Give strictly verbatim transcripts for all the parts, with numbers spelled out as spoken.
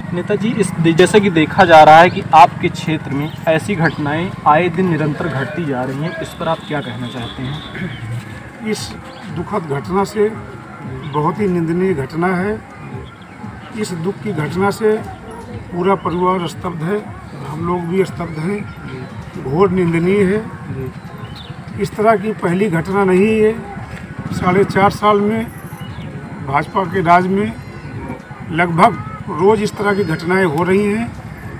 नेताजी, इस जैसे कि देखा जा रहा है कि आपके क्षेत्र में ऐसी घटनाएं आए दिन निरंतर घटती जा रही हैं, इस पर आप क्या कहना चाहते हैं? इस दुखद घटना से बहुत ही निंदनीय घटना है। इस दुख की घटना से पूरा परिवार स्तब्ध है, हम लोग भी स्तब्ध हैं, घोर निंदनीय है। इस तरह की पहली घटना नहीं है। साढ़े चार साल में भाजपा के राज में लगभग रोज़ इस तरह की घटनाएं हो रही हैं।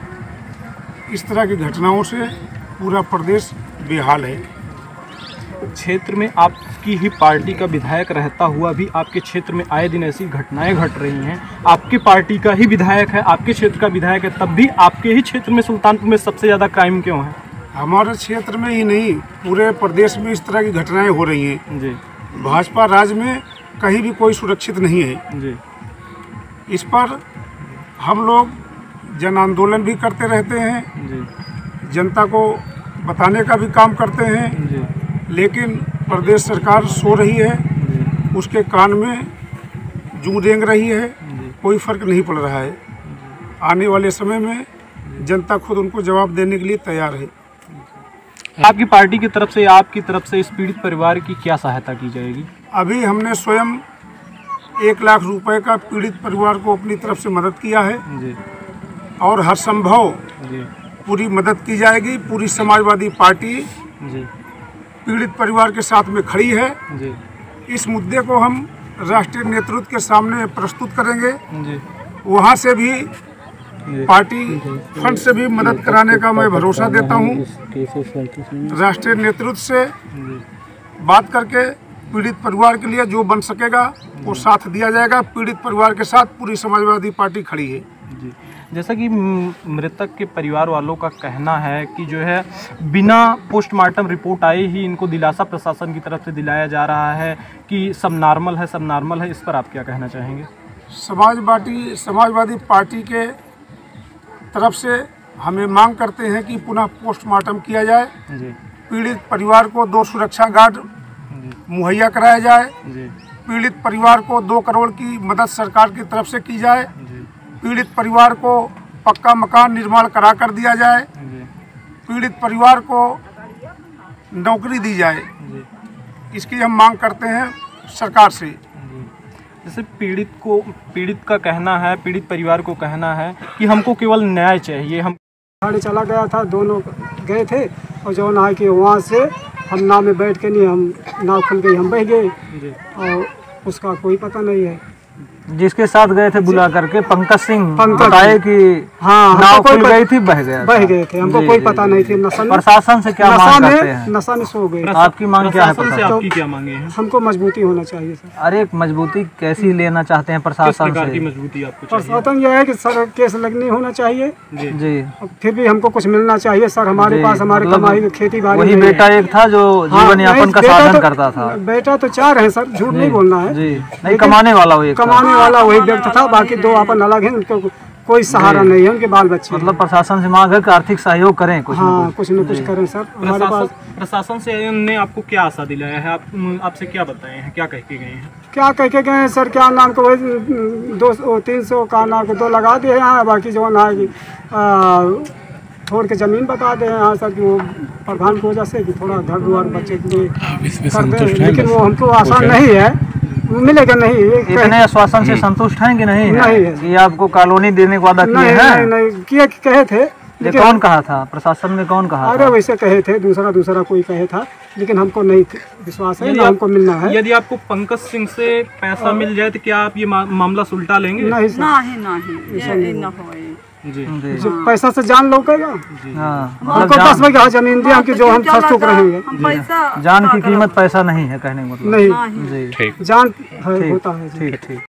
इस तरह की घटनाओं से पूरा प्रदेश बेहाल है। क्षेत्र में आपकी ही पार्टी का विधायक रहता हुआ भी आपके क्षेत्र में आए दिन ऐसी घटनाएं घट रही हैं। आपकी पार्टी का ही विधायक है, आपके क्षेत्र का विधायक है, तब भी आपके ही क्षेत्र में सुल्तानपुर में सबसे ज़्यादा क्राइम क्यों है? हमारे क्षेत्र में ही नहीं, पूरे प्रदेश में इस तरह की घटनाएं हो रही हैं। जी। भाजपा राज में कहीं भी कोई सुरक्षित नहीं है। जी। इस पर हम लोग जन आंदोलन भी करते रहते हैं। जी। जनता को बताने का भी काम करते हैं। जी। लेकिन प्रदेश सरकार सो रही है, उसके कान में जूं रेंग रही है, कोई फर्क नहीं पड़ रहा है। आने वाले समय में जनता खुद उनको जवाब देने के लिए तैयार है। आपकी पार्टी की तरफ से या आपकी तरफ से इस पीड़ित परिवार की क्या सहायता की जाएगी? अभी हमने स्वयं एक लाख रुपए का पीड़ित परिवार को अपनी तरफ से मदद किया है। जी। और हर संभव जी। पूरी मदद की जाएगी। पूरी समाजवादी पार्टी जी। पीड़ित परिवार के साथ में खड़ी है। जी। इस मुद्दे को हम राष्ट्रीय नेतृत्व के सामने प्रस्तुत करेंगे। जी। वहाँ से भी पार्टी फंड से भी मदद कराने का मैं भरोसा देता हूँ। राष्ट्रीय नेतृत्व से बात करके पीड़ित परिवार के लिए जो बन सकेगा वो साथ दिया जाएगा। पीड़ित परिवार के साथ पूरी समाजवादी पार्टी खड़ी है। जी। जैसा कि मृतक के परिवार वालों का कहना है कि जो है बिना पोस्टमार्टम रिपोर्ट आए ही इनको दिलासा प्रशासन की तरफ से दिलाया जा रहा है कि सब नॉर्मल है, सब नॉर्मल है। इस पर आप क्या कहना चाहेंगे? समाजवादी समाजवादी पार्टी के तरफ से हमें मांग करते हैं कि पुनः पोस्टमार्टम किया जाए। जी। पीड़ित परिवार को दो सुरक्षा गार्ड मुहैया कराया जाए। जी। पीड़ित परिवार को दो करोड़ की मदद सरकार की तरफ से की जाए। पीड़ित परिवार को पक्का मकान निर्माण करा कर दिया जाए। पीड़ित परिवार को नौकरी दी जाए। इसकी हम मांग करते हैं सरकार से। जैसे पीड़ित को पीड़ित का कहना है, पीड़ित परिवार को कहना है कि हमको केवल न्याय चाहिए। हम गाड़ी चला गया था, दोनों गए थे और जो ना कि वहाँ से हम नाव में बैठ के नहीं, हम नाव खुल गई, हम बह गए और उसका कोई पता नहीं है। जिसके साथ गए थे बुला करके पंकज सिंह बताए कि हाँ नाव खुल गई थी, बह गया बह गए थे, हमको कोई पता नहीं थी। नशा में प्रशासन से क्या मांग करते हैं? नशा में सो गए। आपकी मांग क्या है? प्रशासन से आपकी क्या मांगे हैं? हमको मजबूती होना चाहिए सर। अरे मजबूती कैसी लेना चाहते हैं प्रशासन से? मजबूती आपको चाहिए? प्रशासन यह है कि सर केस लगनी होना चाहिए जी। फिर भी हमको कुछ मिलना चाहिए सर। हमारे पास हमारे कमाई खेती बाड़ी वही बेटा एक था जो जीवन यापन का साधन करता था। बेटा तो चार है सर, झूठ नहीं बोलना है जी। नहीं, कमाने वाला वही कमाने वाला वही व्यक्ति था, बाकी दो अपन अलग हैं, उनको कोई सहारा नहीं है, उनके बाल बच्चे। मतलब प्रशासन से मांग है कि आर्थिक सहयोग करें कुछ हाँ, न कुछ न कुछ करें सर। हमारे पास प्रशासन से ने आपको क्या आशा दिलाया है? आप आपसे क्या बताए हैं, क्या कह के गए हैं? क्या कह के गए हैं सर? क्या नाम को दो तीन सौ का नाम को दो लगा दिए यहाँ, बाकी जो ना छोड़ के जमीन बता दे यहाँ सर कि वो प्रधान की वजह से कि थोड़ा घर दुआर बच्चे के लिए कर दे, लेकिन वो हमको आसान नहीं है, मिलेगा नहीं। इतने आश्वासन से संतुष्ट हैं कि नहीं? नहीं है कि आपको कॉलोनी देने का वादा किए हैं? नहीं नहीं किए कहे थे। ये कौन कहा था? प्रशासन में कौन कहा? अरे वैसे कहे थे, दूसरा दूसरा कोई कहे था, लेकिन हमको नहीं विश्वास है, ना हमको मिलना है। यदि आपको पंकज सिंह से पैसा मिल जाए तो क्या आप ये मामला सुलटा लेंगे? नहीं जी। जो पैसा से जान लौकेगा। हमको दस बीघा जमीन दिया कि जो हम सस्तुक रहेंगे। जान की कीमत पैसा नहीं है कहने का मतलब। नहीं, जान होता है। ठीक ठीक।